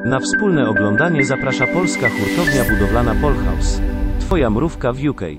Na wspólne oglądanie zaprasza polska hurtownia budowlana Polhouse. Twoja mrówka w UK.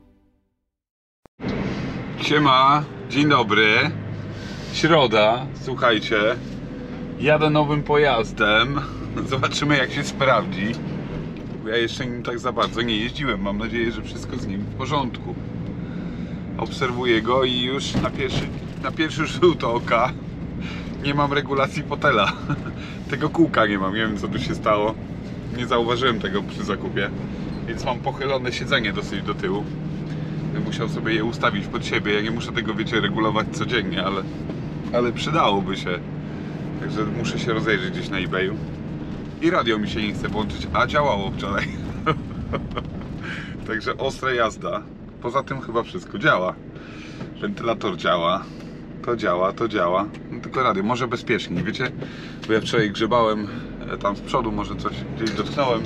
Siema, dzień dobry. Środa, słuchajcie. Jadę nowym pojazdem. Zobaczymy, jak się sprawdzi. Ja jeszcze nim tak za bardzo nie jeździłem. Mam nadzieję, że wszystko z nim w porządku. Obserwuję go i już na pierwszy rzut oka nie mam regulacji fotela. Tego kółka nie mam, nie wiem, co tu się stało. Nie zauważyłem tego przy zakupie. Więc mam pochylone siedzenie dosyć do tyłu. Musiał sobie je ustawić pod siebie. Ja nie muszę tego, wiecie, regulować codziennie, ale przydałoby się. Także muszę się rozejrzeć gdzieś na eBayu. I radio mi się nie chce włączyć, a działało wczoraj. Także ostra jazda. Poza tym chyba wszystko działa. Wentylator działa. To działa. No, tylko radio, może bezpieczniej, wiecie? Bo ja wczoraj grzebałem tam z przodu, może coś gdzieś dotknąłem.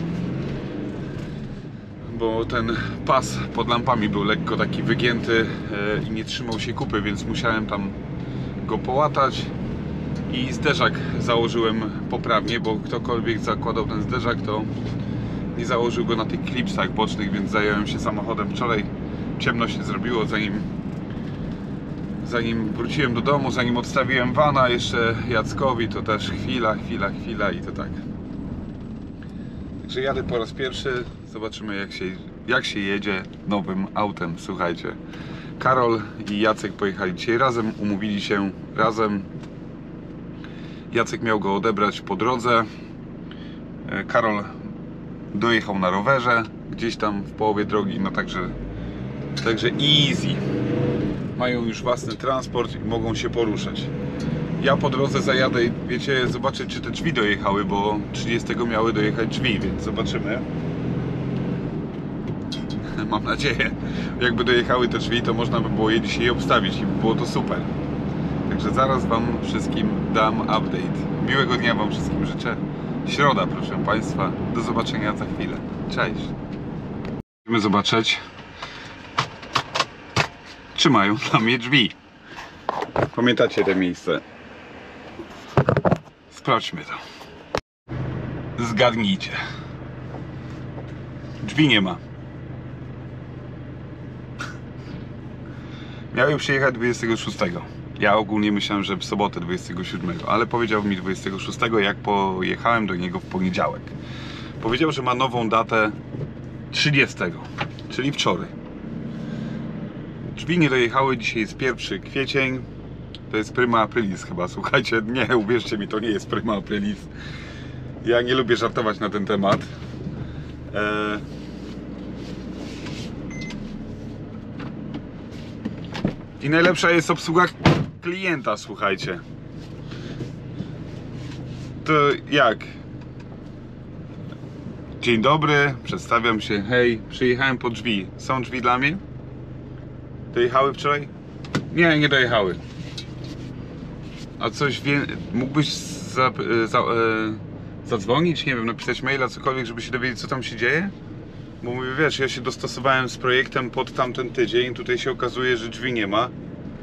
Bo ten pas pod lampami był lekko taki wygięty i nie trzymał się kupy, więc musiałem tam go połatać. I zderzak założyłem poprawnie, bo ktokolwiek zakładał ten zderzak, to nie założył go na tych klipsach bocznych, więc zająłem się samochodem wczoraj. Ciemno się zrobiło, zanim wróciłem do domu, zanim odstawiłem vana jeszcze Jackowi, to też chwila i to tak. Także jadę po raz pierwszy, zobaczymy jak się jedzie nowym autem, słuchajcie. Karol i Jacek pojechali dzisiaj razem, umówili się razem. Jacek miał go odebrać po drodze. Karol dojechał na rowerze, gdzieś tam w połowie drogi, no także easy. Mają już własny transport i mogą się poruszać. Ja po drodze zajadę i wiecie, zobaczyć, czy te drzwi dojechały, bo 30 miały dojechać drzwi, więc zobaczymy. Mam nadzieję. Jakby dojechały te drzwi, to można by było je dzisiaj obstawić i by było to super. Także zaraz wam wszystkim dam update. Miłego dnia wam wszystkim życzę. Środa, proszę państwa. Do zobaczenia za chwilę. Cześć. Musimy zobaczyć, czy mają dla mnie drzwi. Pamiętacie te miejsce? Sprawdźmy to. Zgadnijcie. Drzwi nie ma. Miały przyjechać 26. Ja ogólnie myślałem, że w sobotę 27, ale powiedział mi 26, jak pojechałem do niego w poniedziałek. Powiedział, że ma nową datę 30, czyli wczoraj. Drzwi nie dojechały, dzisiaj jest 1 kwiecień. To jest prima aprilis chyba, słuchajcie. Nie, uwierzcie mi, to nie jest prima aprilis. Ja nie lubię żartować na ten temat. I najlepsza jest obsługa klienta, słuchajcie. To jak? Dzień dobry, przedstawiam się. Hej, przyjechałem po drzwi. Są drzwi dla mnie? Dojechały wczoraj? Nie, nie dojechały. A coś mógłbyś zadzwonić? Nie wiem, napisać maila, cokolwiek, żeby się dowiedzieć, co tam się dzieje? Bo mówię, wiesz, ja się dostosowałem z projektem pod tamten tydzień. Tutaj się okazuje, że drzwi nie ma.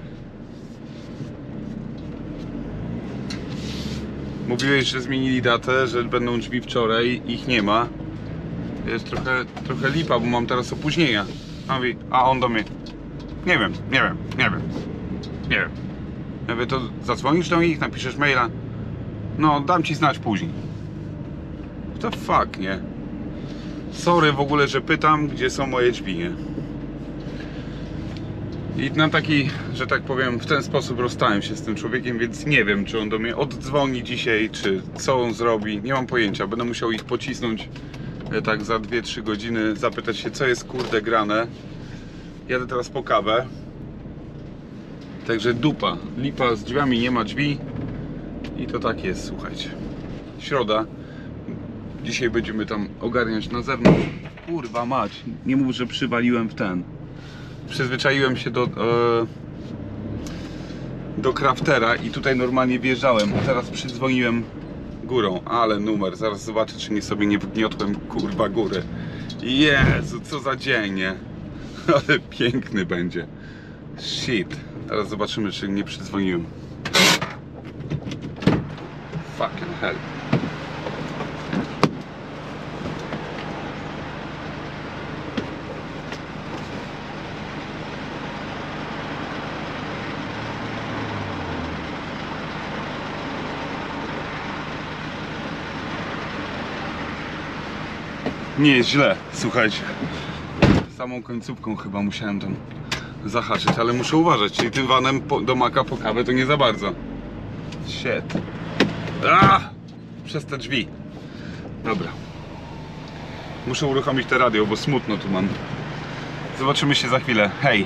Mówiłeś, że zmienili datę, że będą drzwi wczoraj, ich nie ma. Jest trochę lipa, bo mam teraz opóźnienia. A on do mnie. Nie wiem. Ja mówię, to zadzwonisz do nich, napiszesz maila. No, dam ci znać później. What the fuck, nie? Sorry w ogóle, że pytam, gdzie są moje drzwi, nie? I na taki, że tak powiem, w ten sposób rozstałem się z tym człowiekiem, więc nie wiem, czy on do mnie oddzwoni dzisiaj, czy co on zrobi. Nie mam pojęcia, będę musiał ich pocisnąć tak za 2-3 godziny, zapytać się, co jest kurde grane. Jadę teraz po kawę. Także dupa, lipa z drzwiami, nie ma drzwi. I to tak jest, słuchajcie. Środa. Dzisiaj będziemy tam ogarniać na zewnątrz. Kurwa mać, nie mów, że przywaliłem w ten. Przyzwyczaiłem się do Craftera i tutaj normalnie wjeżdżałem. Teraz przydzwoniłem górą, ale numer. Zaraz zobaczę, czy nie sobie nie wgniotłem kurwa góry. Jezu, co za dzień, nie? Ale piękny będzie. Shit. Teraz zobaczymy, czy nie przydzwoniłem. Fucking hell. Nie jest źle, słuchajcie. Samą końcówką chyba musiałem tam zahaczyć, ale muszę uważać, czyli tym vanem do Maka po kawę to nie za bardzo. Shit. Przez te drzwi. Dobra. Muszę uruchomić te radio, bo smutno tu mam. Zobaczymy się za chwilę. Hej.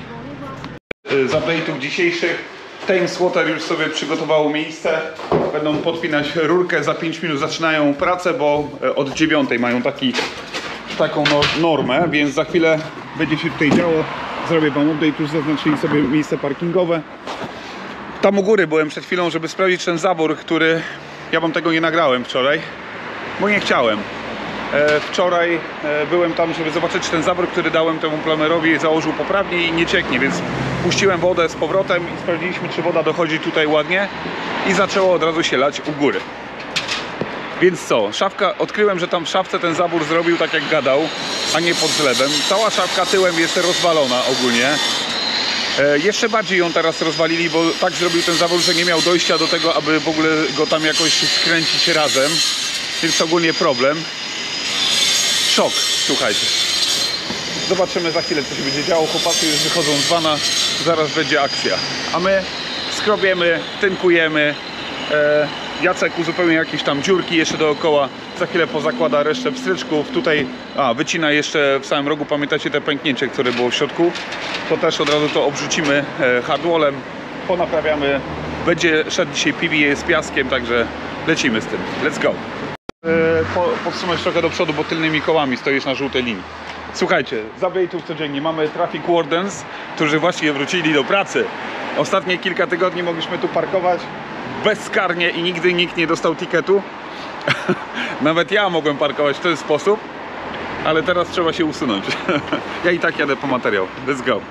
Z update'ów dzisiejszych Thames Water już sobie przygotowało miejsce. Będą podpinać rurkę, za 5 minut zaczynają pracę, bo od 9 mają taką normę, więc za chwilę będzie się tutaj działo. Zrobię wam update, już zaznaczyli sobie miejsce parkingowe. Tam u góry byłem przed chwilą, żeby sprawdzić ten zabór, który... Ja wam tego nie nagrałem wczoraj, bo nie chciałem. Wczoraj byłem tam, żeby zobaczyć, czy ten zabór, który dałem temu planerowi, założył poprawnie i nie cieknie, więc puściłem wodę z powrotem i sprawdziliśmy, czy woda dochodzi tutaj ładnie i zaczęło od razu się lać u góry. Więc co? Szafka, odkryłem, że tam w szafce ten zabór zrobił tak jak gadał, a nie pod zlewem. Cała szafka tyłem jeszcze rozwalona ogólnie. Jeszcze bardziej ją teraz rozwalili, bo tak zrobił ten zabór, że nie miał dojścia do tego, aby w ogóle go tam jakoś skręcić razem. Więc ogólnie problem. Szok, słuchajcie. Zobaczymy za chwilę, co się będzie działo. Chłopacy już wychodzą z vana, zaraz będzie akcja. A my skrobiemy, tynkujemy. Jacek uzupełnia jakieś tam dziurki jeszcze dookoła. Za chwilę pozakłada resztę pstryczków. Tutaj wycina jeszcze w samym rogu, pamiętacie te pęknięcie, które było w środku. To też od razu to obrzucimy hardwallem. Ponaprawiamy. Będzie szedł dzisiaj PVA z piaskiem, także lecimy z tym. Let's go. Podtrzymać trochę do przodu, bo tylnymi kołami stoisz na żółtej linii. Słuchajcie, z update'ów codziennie mamy traffic wardens, którzy właśnie wrócili do pracy. Ostatnie kilka tygodni mogliśmy tu parkować bezkarnie i nigdy nikt nie dostał tiketu. Nawet ja mogłem parkować w ten sposób, ale teraz trzeba się usunąć. Ja i tak jadę po materiał. Let's go.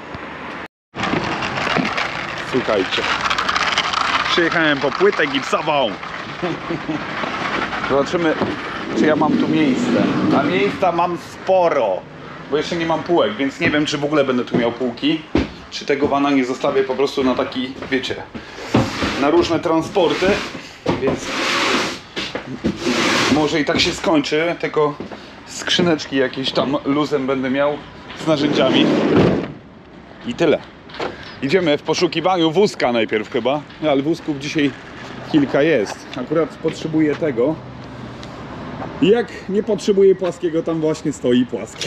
Słuchajcie, przyjechałem po płytę gipsową. Zobaczymy, czy ja mam tu miejsce. A miejsca mam sporo, bo jeszcze nie mam półek, więc nie wiem, czy w ogóle będę tu miał półki. Czy tego vana nie zostawię po prostu na taki, wiecie, na różne transporty. Więc może i tak się skończy. Tylko skrzyneczki jakieś tam luzem będę miał z narzędziami. I tyle. Idziemy w poszukiwaniu wózka najpierw chyba. Ale wózków dzisiaj kilka jest. Akurat potrzebuję tego. Jak nie potrzebuję płaskiego, tam właśnie stoi płaskie.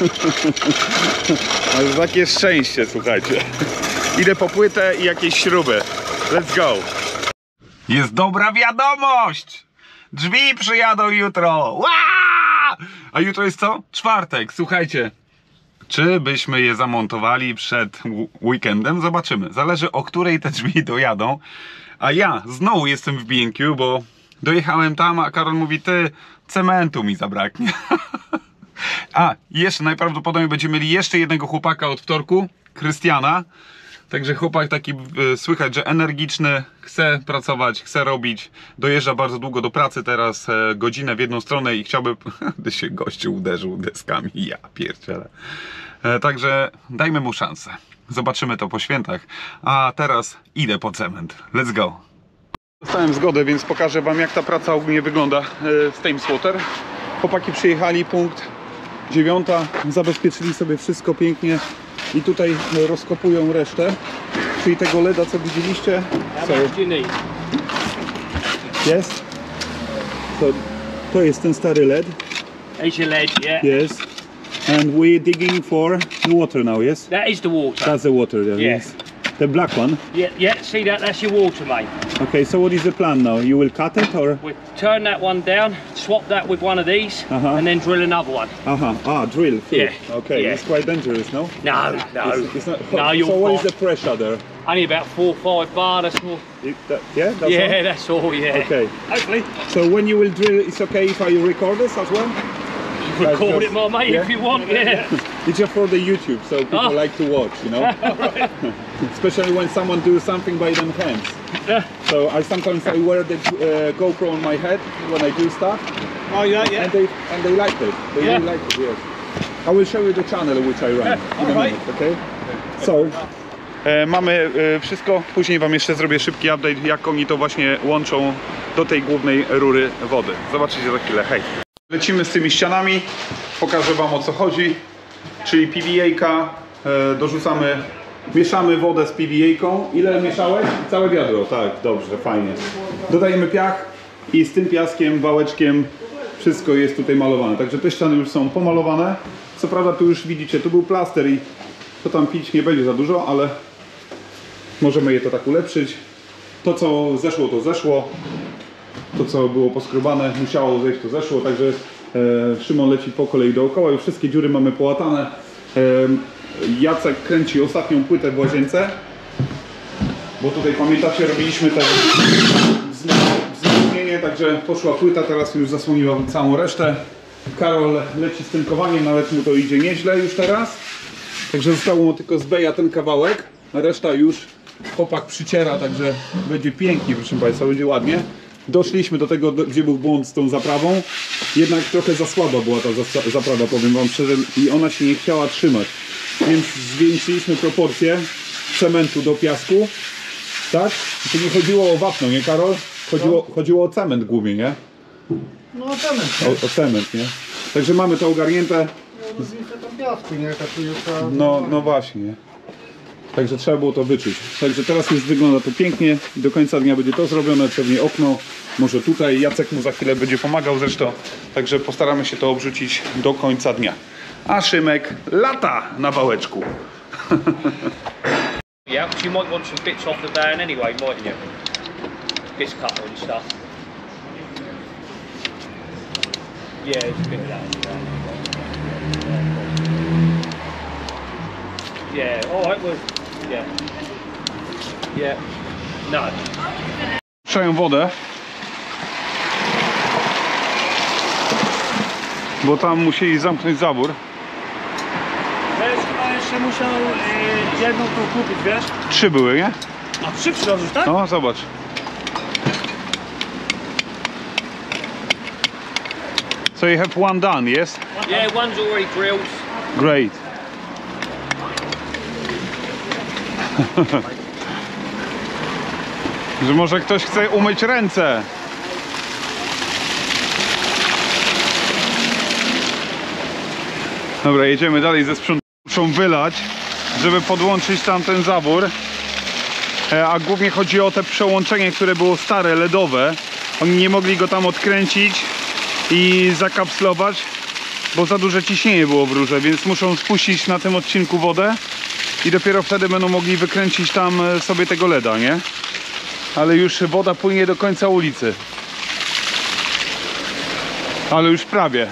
Ale takie szczęście, słuchajcie. Idę po płytę i jakieś śruby. Let's go. Jest dobra wiadomość! Drzwi przyjadą jutro. Ła! A jutro jest co? Czwartek. Słuchajcie. Czy byśmy je zamontowali przed weekendem? Zobaczymy. Zależy, o której te drzwi dojadą. A ja znowu jestem w B&Q, bo dojechałem tam, a Karol mówi, ty, cementu mi zabraknie. A, jeszcze najprawdopodobniej będziemy mieli jeszcze jednego chłopaka od wtorku, Krystiana. Także chłopak taki, słychać, że energiczny, chce pracować, chce robić. Dojeżdża bardzo długo do pracy teraz, godzinę w jedną stronę i chciałby, gdy się gościu uderzył deskami, ja pierdzielę. Także dajmy mu szansę. Zobaczymy to po świętach. A teraz idę po cement. Let's go. Dostałem zgodę, więc pokażę wam, jak ta praca ogólnie wygląda z Thames Water. Chłopaki przyjechali, punkt 9. Zabezpieczyli sobie wszystko pięknie i tutaj rozkopują resztę. Czyli tego LEDa, co widzieliście. Jest. To jest ten stary LED. There's your LED, yeah. Yes. And we're digging for the water now, yes? That is the water. That's the water, Yes. The black one? Yeah, see that? That's your water, mate. Okay, so what is the plan now? You will cut it or? We'll turn that one down, swap that with one of these, and then drill another one. Drill. Cool. Yeah. Okay, Yeah. it's quite dangerous, no? No. It's not, No, you're so what is fine. the pressure there? Only about 4 or 5 bar, that's all. Yeah, that's Yeah, all? that's all, yeah. Okay. Hopefully. So when you will drill, it's okay if I record this as well? Record it, my mate, yeah? if you want, yeah. It's just for the YouTube, so people like to watch, you know? Especially when someone does something by them hands. Yeah. So sometimes I wear the GoPro on my head when I do stuff. Oh, yeah, yeah. And they like it. They really like it, yes. I will show you the channel which I run in a minute, okay? So, mamy wszystko. Później wam jeszcze zrobię szybki update, jak oni to właśnie łączą do tej głównej rury wody. Zobaczycie za chwilę, hej. Lecimy z tymi ścianami. pokażę wam, o co chodzi. Czyli PVA-ka, dorzucamy, mieszamy wodę z PVA-ką. Ile mieszałeś? Całe wiadro, tak, dobrze, fajnie. Dodajemy piach i z tym piaskiem, wałeczkiem wszystko jest tutaj malowane. Także te ściany już są pomalowane. Co prawda tu już widzicie, tu był plaster i to tam pić nie będzie za dużo, ale możemy je to tak ulepszyć. To co zeszło, to zeszło. To co było poskrobane, musiało zejść, to zeszło. Także Szymon leci po kolei dookoła. Już wszystkie dziury mamy połatane. Jacek kręci ostatnią płytę w łazience. Bo tutaj pamiętacie, robiliśmy te wzmocnienie, także poszła płyta, teraz już zasłoniła całą resztę. Karol leci z tynkowaniem, nawet mu to idzie nieźle już teraz. Także zostało mu tylko z beja ten kawałek, a reszta już chłopak przyciera, także będzie pięknie, proszę Państwa, będzie ładnie. Doszliśmy do tego, gdzie był błąd z tą zaprawą. Jednak trochę za słaba była ta zaprawa, powiem Wam szczerze, i ona się nie chciała trzymać. Więc zwiększyliśmy proporcję cementu do piasku. Tak? To nie chodziło o wapno, nie Karol? Chodziło o cement głównie, nie? No cement, nie? O cement, nie? Także mamy to ogarnięte. No zwiększa tam piasku, nie? Tak tu jest ta... No właśnie. Także trzeba było to wyczuć. Także teraz już wygląda to pięknie. Do końca dnia będzie to zrobione, pewnie okno. Może tutaj Jacek mu za chwilę będzie pomagał zresztą. Także postaramy się to obrzucić do końca dnia. A Szymek lata na wałeczku. Yeah, because you might want some bits off the van anyway, mightn't you? Bits cut and stuff. Yeah, it's a bit of that. Yeah, alright, well, yeah. Yeah. No. Puszczają wodę. Bo tam musieli zamknąć zawór. Wiesz, chyba jeszcze musiał jedną tą kupić, wiesz? 3 były, nie? A 3 przyłożysz, tak? No, zobacz. So you have one done, yes? Yeah, one's already drilled. Great. Że może ktoś chce umyć ręce. Dobra, jedziemy dalej ze sprzątaniem. Muszą wylać, żeby podłączyć tamten zawór. A głównie chodzi o te przełączenie, które było stare, LEDowe. Oni nie mogli go tam odkręcić i zakapslować, bo za duże ciśnienie było w rurze, więc muszą spuścić na tym odcinku wodę i dopiero wtedy będą mogli wykręcić tam sobie tego LEDa, nie? Ale już woda płynie do końca ulicy. Ale już prawie.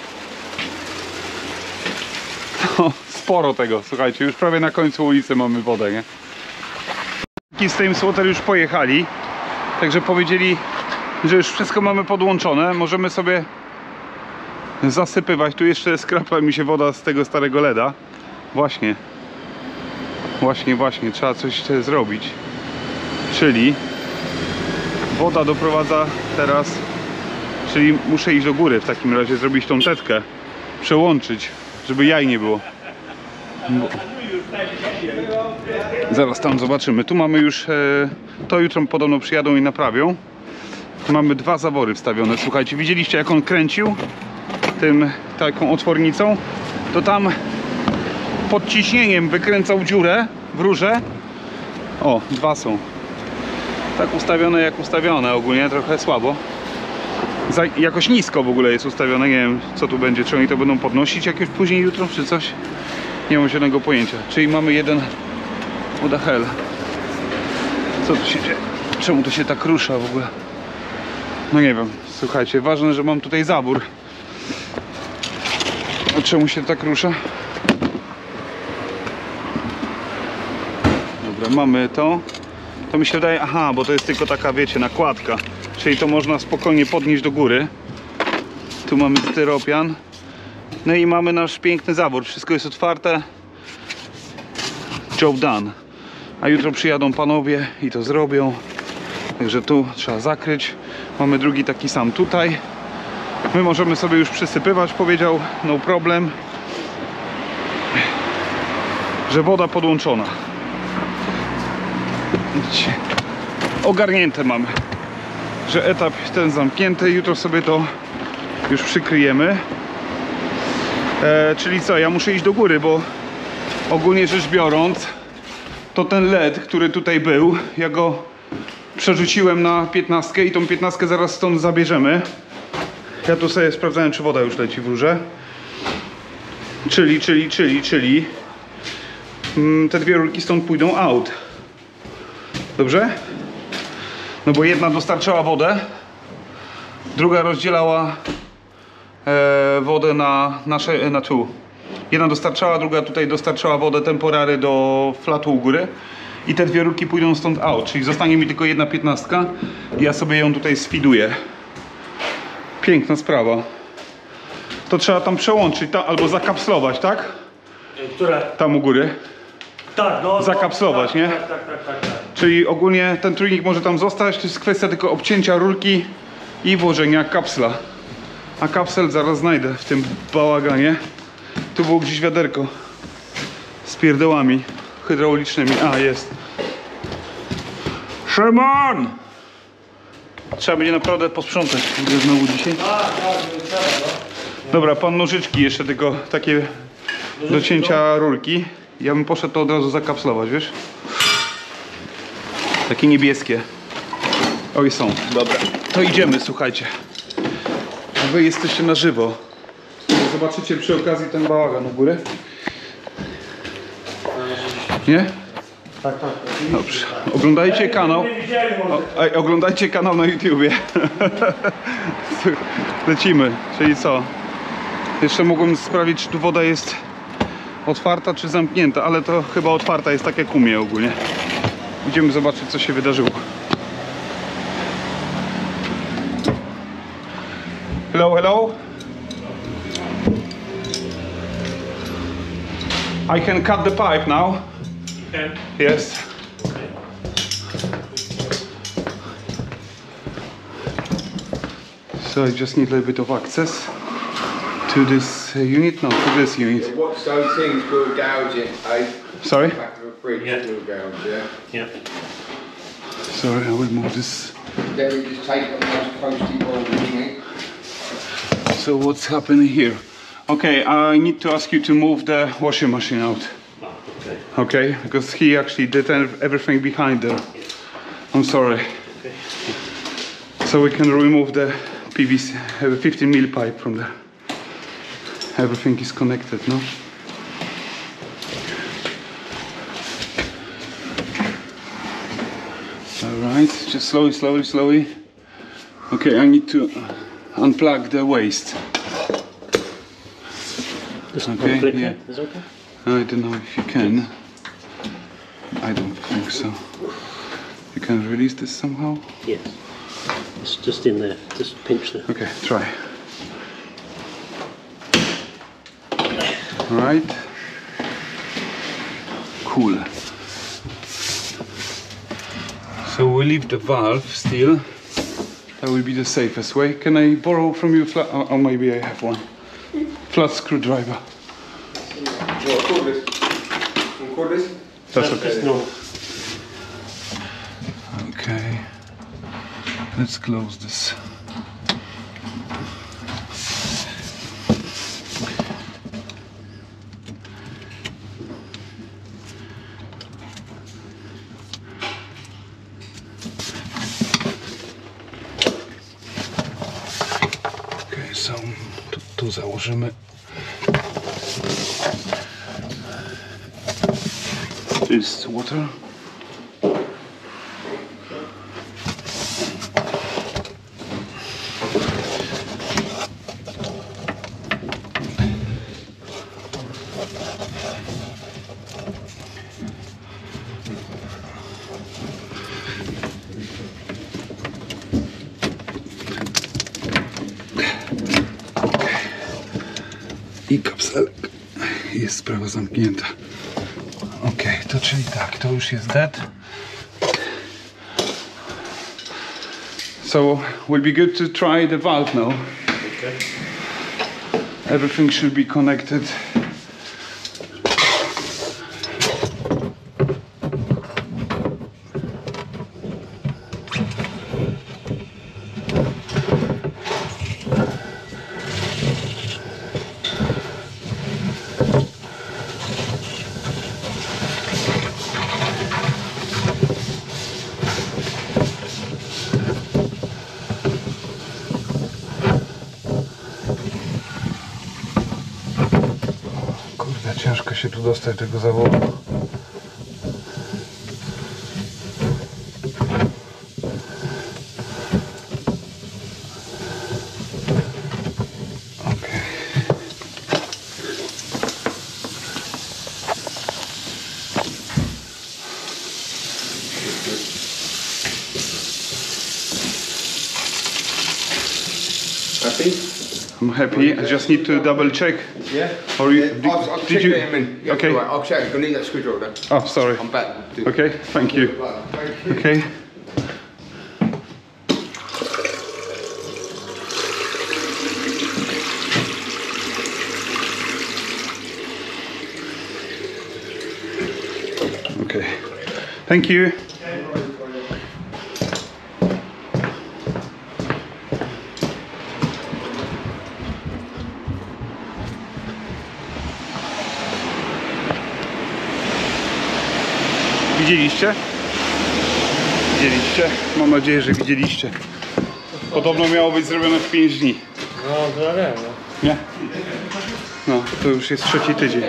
No, sporo tego, słuchajcie, już prawie na końcu ulicy mamy wodę, nie? Z tym Swater już pojechali, także powiedzieli, że już wszystko mamy podłączone, możemy sobie zasypywać. Tu jeszcze skrapla mi się woda z tego starego LEDa. Właśnie, trzeba coś zrobić. Czyli woda doprowadza teraz, czyli muszę iść do góry w takim razie, zrobić tą tetkę, przełączyć, żeby jaj nie było. Zaraz tam zobaczymy. Tu mamy już, to jutro podobno przyjadą i naprawią. Mamy 2 zawory wstawione. Słuchajcie, widzieliście jak on kręcił tym taką otwornicą? To tam pod ciśnieniem wykręcał dziurę w rurze. O, 2 są. Tak ustawione jak ustawione, ogólnie trochę słabo. Jakoś nisko w ogóle jest ustawione, nie wiem co tu będzie, czy oni to będą podnosić jakieś później jutro, czy coś. Nie mam żadnego pojęcia. Czyli mamy jeden... What the hell? Co tu się dzieje? Czemu to się tak rusza w ogóle? No nie wiem, słuchajcie, ważne, że mam tutaj zawór. A czemu się tak rusza? Dobra, mamy to. To mi się wydaje, aha, bo to jest tylko taka, wiecie, nakładka. Czyli to można spokojnie podnieść do góry. Tu mamy styropian. No i mamy nasz piękny zawór. Wszystko jest otwarte. Job done. A jutro przyjadą panowie i to zrobią. Także tu trzeba zakryć. Mamy drugi taki sam tutaj. My możemy sobie już przysypywać, powiedział, no problem. Że woda podłączona. Widzicie? Ogarnięte mamy. Że etap ten zamknięty. Jutro sobie to już przykryjemy. Czyli co, ja muszę iść do góry, bo ogólnie rzecz biorąc, to ten LED, który tutaj był, ja go przerzuciłem na 15 i tą 15 zaraz stąd zabierzemy. Ja tu sobie sprawdzałem, czy woda już leci w rurze. Czyli te dwie rurki stąd pójdą out. Dobrze? No bo jedna dostarczała wodę, druga rozdzielała wodę na tu. Jedna dostarczała, druga tutaj dostarczała wodę temporary do flatu u góry. I te dwie rurki pójdą stąd out, czyli zostanie mi tylko jedna 15 i ja sobie ją tutaj sfiduję. Piękna sprawa. To trzeba tam przełączyć, albo zakapslować, tak? Które? Tam u góry. Tak, no. Zakapslować, nie? Tak. Czyli ogólnie ten trójnik może tam zostać, to jest kwestia tylko obcięcia rurki i włożenia kapsla. A kapsel zaraz znajdę w tym bałaganie. Tu było gdzieś wiaderko z pierdołami hydraulicznymi. A, jest. Szymon! Trzeba będzie naprawdę posprzątać znowu dzisiaj. Dobra, pan nożyczki jeszcze tylko takie do cięcia rurki. Ja bym poszedł to od razu zakapslować, wiesz? Takie niebieskie. Oj, są. Dobra, to idziemy, słuchajcie. Wy jesteście na żywo. Zobaczycie przy okazji ten bałagan u góry. Nie? Tak. Dobrze. Oglądajcie kanał. Oglądajcie kanał na YouTubie. Lecimy. Czyli co? Jeszcze mogłem sprawdzić, czy tu woda jest otwarta, czy zamknięta, ale to chyba otwarta jest, tak jak u mnie ogólnie. Idziemy zobaczyć, co się wydarzyło. Hello. I can cut the pipe now. Yes. So I just need a little bit of access to this unit. No, to this unit. Watch those things will gouge it, eh? Sorry? Back of a fridge will gouge, yeah? Sorry, I will move this. Then we just take on those posty balls, isn't it? So what's happening here? Okay, I need to ask you to move the washing machine out. Okay, because he actually did everything behind there. I'm sorry. So we can remove the PVC 15mm pipe from there. Everything is connected, no? Alright, just slowly. Okay, I need to unplug the waste. Okay, yeah. Is it okay? I don't know if you can. I don't think so. You can release this somehow? Yes. It's just in there. Just pinch there. Okay, try. Alright. Cool. So we leave the valve still. That will be the safest way. Can I borrow from you flat, or maybe I have one. Flat screwdriver. What, cordless? Cordless? That's okay. Just no. Okay. Let's close this. Okay, so tu założymy. Is water. I kapselek. Jest sprawa zamknięta. Ok, to czyli tak, to już jest dead. So will be good to try the valve now. Okay. Everything should be connected. Ciężko się tu dostać tego zawodu. Happy? I'm happy. I just need to double check. Yeah. Or you, I'll did check you? it in a minute. Yeah, Okay. right, I'll check. I'll need that screwdriver. Oh, sorry. I'm back. Okay, thank you. Thank you. Okay. Okay. Thank you. Widzieliście? Widzieliście? Mam nadzieję, że widzieliście. Podobno miało być zrobione w 5 dni. No, to wiem, no. Nie? No, to już jest 3. tydzień.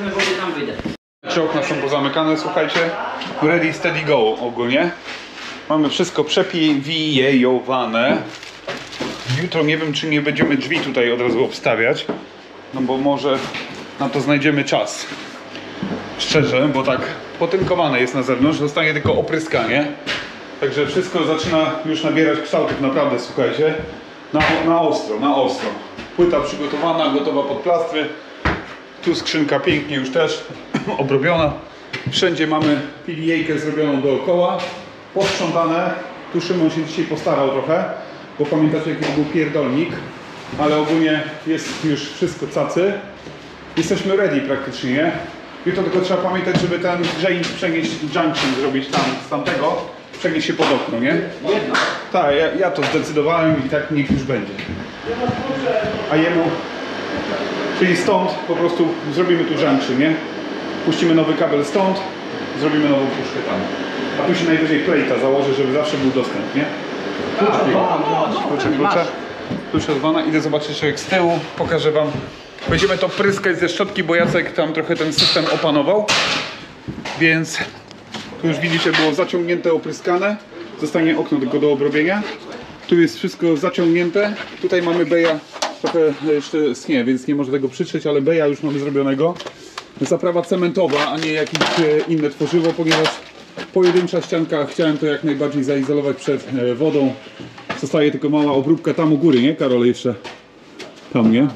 3 okna są pozamykane, słuchajcie. Ready, steady, go ogólnie. Mamy wszystko przepiwijejowane. Jutro nie wiem, czy nie będziemy drzwi tutaj od razu obstawiać. No bo może na to znajdziemy czas. Szczerze, bo tak potynkowane jest na zewnątrz, zostanie tylko opryskanie. Także wszystko zaczyna już nabierać kształtów, naprawdę, słuchajcie. Na ostro, na ostro. Płyta przygotowana, gotowa pod plastry. Tu skrzynka pięknie już też obrobiona. Wszędzie mamy pilijejkę zrobioną dookoła. Posprzątane. Tu Szymon się dzisiaj postarał trochę, bo pamiętacie, jaki był pierdolnik. Ale ogólnie jest już wszystko cacy. Jesteśmy ready praktycznie, nie? Jutro tylko trzeba pamiętać, żeby ten przenieść junction, zrobić tam z tamtego, przenieść się pod okno, nie? Jedno. Tak, ja to zdecydowałem i tak niech już będzie. A jemu, czyli stąd po prostu zrobimy tu junction, nie? Puścimy nowy kabel stąd, zrobimy nową puszkę tam. A tu się najwyżej plejta założę, żeby zawsze był dostęp, nie? Klucze. Klucze od wana. Idę zobaczyć jak z tyłu, pokażę wam. Będziemy to pryskać ze szczotki, bo Jacek tam trochę ten system opanował. Więc tu już widzicie, było zaciągnięte, opryskane. Zostanie okno tylko do obrobienia. Tu jest wszystko zaciągnięte. Tutaj mamy beja, trochę jeszcze schnie, więc nie może tego przytrzeć, ale beja już mamy zrobionego. Zaprawa cementowa, a nie jakieś inne tworzywo, ponieważ pojedyncza ścianka, chciałem to jak najbardziej zaizolować przed wodą. Zostaje tylko mała obróbka tam u góry, nie Karol? Jeszcze tam, nie?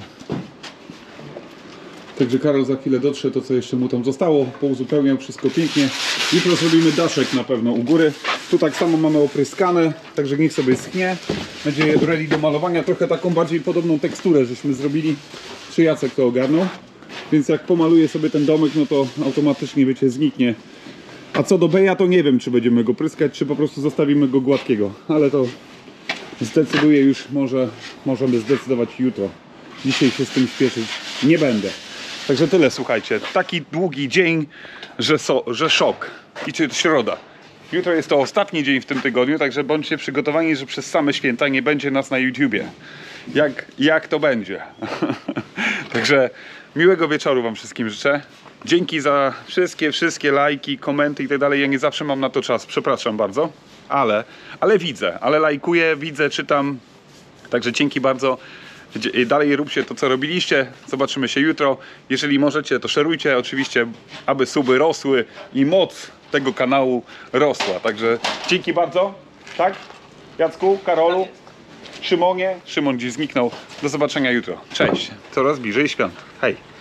Także Karol za chwilę dotrze to, co jeszcze mu tam zostało, pouzupełniał wszystko pięknie. Jutro zrobimy daszek na pewno u góry. Tu tak samo mamy opryskane, także niech sobie schnie. Będzie ready do malowania. Trochę taką bardziej podobną teksturę żeśmy zrobili. Czy Jacek to ogarnął? Więc jak pomaluję sobie ten domek, no to automatycznie, wiecie, zniknie. A co do beja, to nie wiem, czy będziemy go pryskać, czy po prostu zostawimy go gładkiego. Ale to zdecyduję już, możemy zdecydować jutro. Dzisiaj się z tym śpieszyć nie będę. Także tyle, słuchajcie. Taki długi dzień, że szok. I czy środa. Jutro jest to ostatni dzień w tym tygodniu, także bądźcie przygotowani, że przez same święta nie będzie nas na YouTubie. Jak to będzie. Także miłego wieczoru wam wszystkim życzę. Dzięki za wszystkie lajki, komenty i tak dalej. Ja nie zawsze mam na to czas, przepraszam bardzo. Ale widzę, ale lajkuję, widzę, czytam. Także dzięki bardzo. Dalej róbcie to, co robiliście. Zobaczymy się jutro. Jeżeli możecie, to szerujcie oczywiście, aby suby rosły i moc tego kanału rosła. Także dzięki bardzo. Tak? Jacku, Karolu, Szymonie. Szymon gdzieś zniknął. Do zobaczenia jutro. Cześć. Coraz bliżej świąt. Hej.